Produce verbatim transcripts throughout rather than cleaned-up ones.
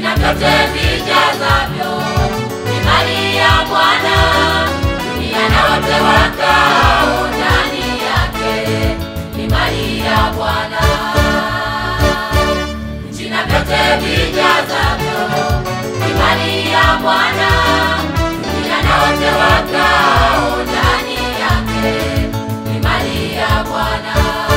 na vyote vijazavyo ni mali ya Bwana, dunia na wote wakao ndani yake ni mali ya Bwana. Nchi na vyote vijazavyo ni mali ya Bwana, dunia na wote wakao ndani yake ni mali ya Bwana.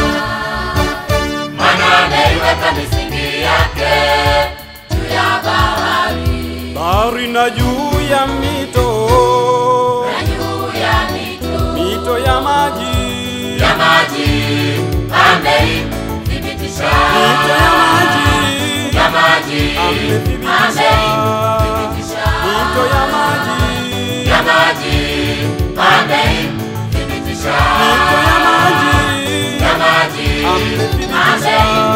Maana ameiweka misingi yake juu ya bahari, bahari na juu ya mito, na juu ya mito, mito ya maji, ya maji ameithibitisha, mito ya maji, ya maji amethibitisha, mito ya maji, ya maji ameithibitisha, mito ya maji, ya maji amethibitisha.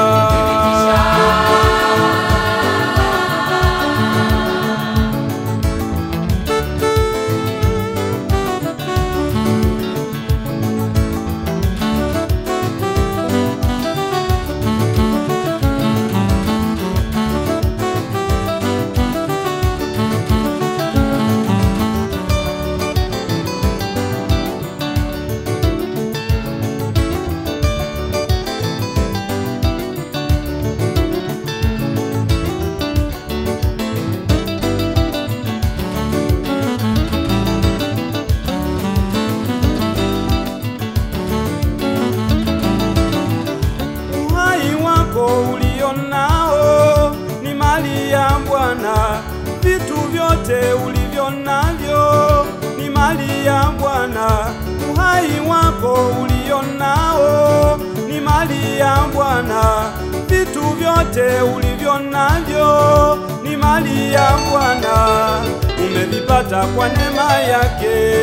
Ulionao ni mali ya Bwana, vitu vyote ulivyo navyo ni mali ya Bwana. Uhai wako ulionao ni mali ya Bwana, vitu vyote ulivyo navyo ni mali ya Bwana. Umevipata kwa neema yake.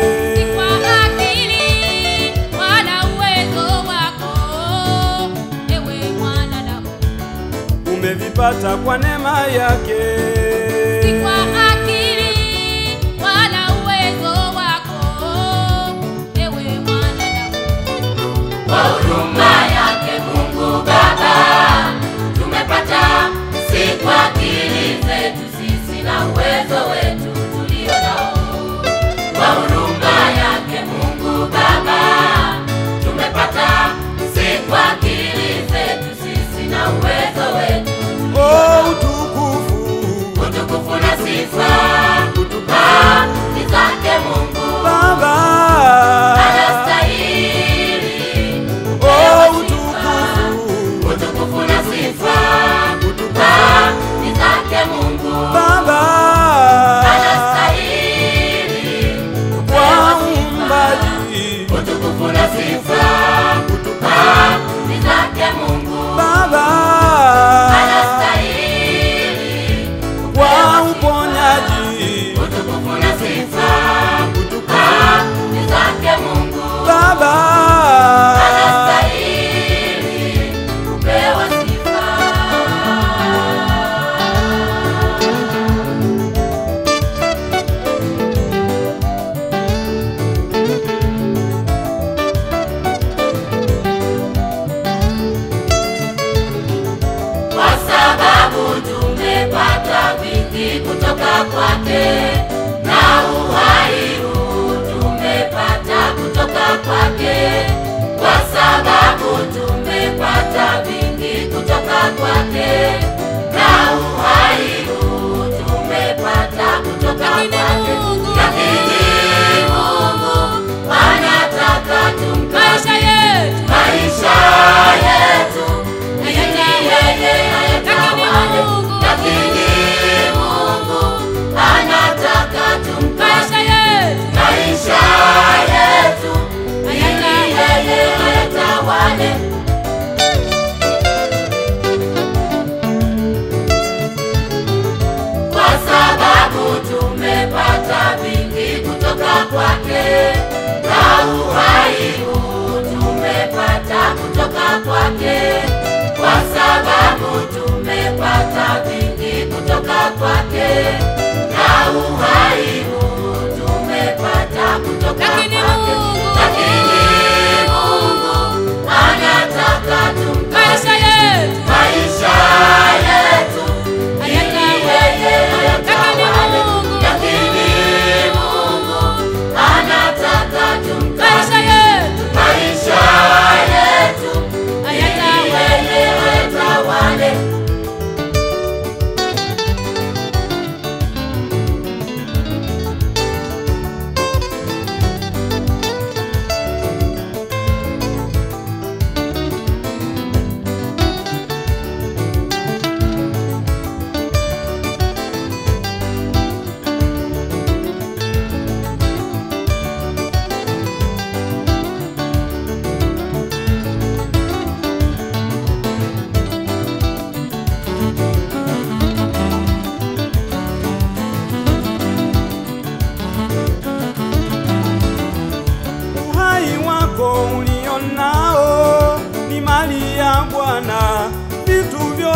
Umevipata kwa neema yake. Si kwa akili wala uwezo wako, ewe mwanadamu. Kwa huruma yake Mungu Baba tumepata, si kwa akili zetu sisi na uwezo wetu tulio nao. Kwa huruma yake Mungu Baba tumepata, si kwa akili zetu sisi na uwezo wetu. Oh, utukufu, utukufu na sifa, utukufu ni zake Mungu Baba, anastahili. Oh, utukufu, utukufu na sifa, utukufu ni zake Mungu Baba, anastahili. kwa uumbaji, utukufu na sifa, utukufu ni zake Mungu Baba, kwa uponyaji, utukufu na sifa, utukufu ni zake Mungu Baba, anastahili kupewa sifa. Kwa sababu tumepata vingi kutoka kwake, na uhai huu tumepata kutoka kwake. Kwa sababu tumepata vingi kutoka kwake, na uhai huu tumepata kutoka kwake. Lakini Mungu anataka tumpe maisha yetu, maisha yetu ili yeye ayatawale. Lakini Mungu anataka tumpe maisha yetu, maisha yetu ili yeye ayatawale. Kwa sababu tumepata vingi kutoka kwake, na uhai huu tumepata kutoka kwake. Kwa sababu tumepata vingi kutoka kwake, na uhai huu tumepata kutoka kwake. Lakini Mungu anataka tumpe maisha yetu, maisha yetu ili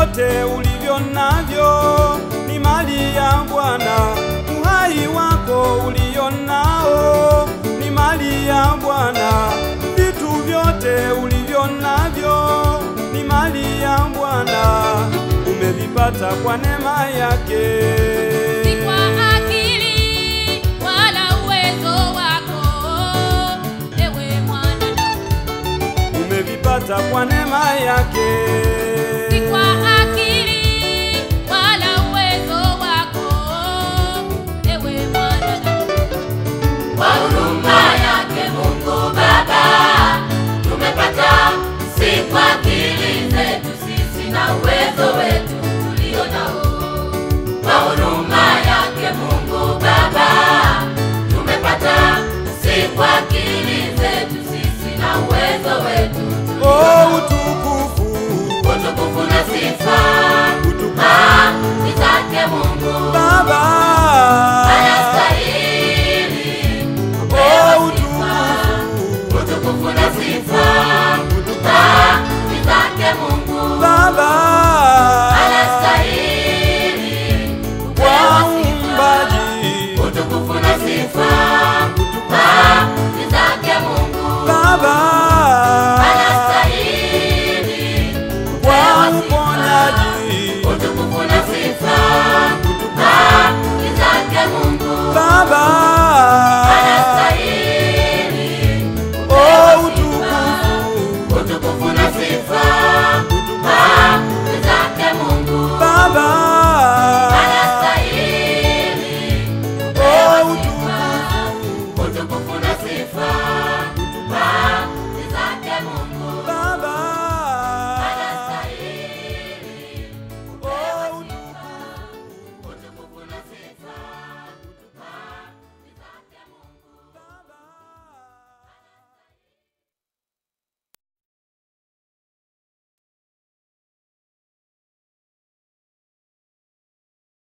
vyote ulivyo navyo ni mali ya Bwana. Uhai wako ulio nao ni mali ya Bwana. Vitu vyote ulivyo navyo ni mali ya Bwana. Umevipata kwa neema yake. Si kwa akili wala uwezo wako, ewe mwanadamu. Umevipata kwa neema yake. Si kwa akili wala uwezo wako, ewe mwanadamu. Kwa huruma yake Mungu Baba tumepata, si kwa akili zetu sisi na uwezo wetu tulio nao. Kwa huruma yake Mungu Baba tumepata, si kwa akili zetu sisi na uwezo wetu tulio nao. Oh, utukufu, utukufu na sifa, utukufu ah, ni zake Mungu Baba. Anastahili kupewa Oh, sifa. utukufu, Utukufu na sifa, utukufu ah, ni zake Mungu Baba. Anastahili kupewa Kwa sifa. uumbaji, Utukufu na sifa, utukufu ah, ni zake Mungu Baba. Anastahili Kwa kupewa sifa. uponyaji, Utukufu na sifa, ah, ni zake Mungu Baba. Anastahili Oh, kupewa sifa. utukufu, Utukufu na sifa, utukufu ah, ni zake Mungu Baba. Anastahili Oh, kupewa sifa. utukufu, Utukufu na sifa,